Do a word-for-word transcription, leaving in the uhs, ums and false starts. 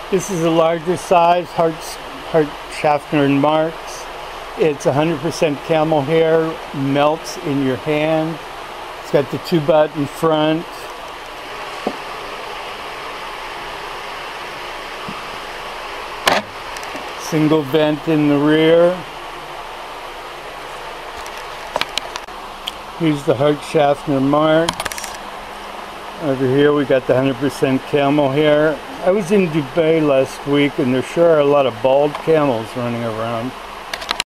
This is a larger size, Hart-Schaffner marks. It's one hundred percent camel hair, melts in your hand. It's got the two button front. Single vent in the rear. Here's the Hart-Schaffner marks. Over here we got the one hundred percent camel hair. I was in Dubai last week and there sure are a lot of bald camels running around.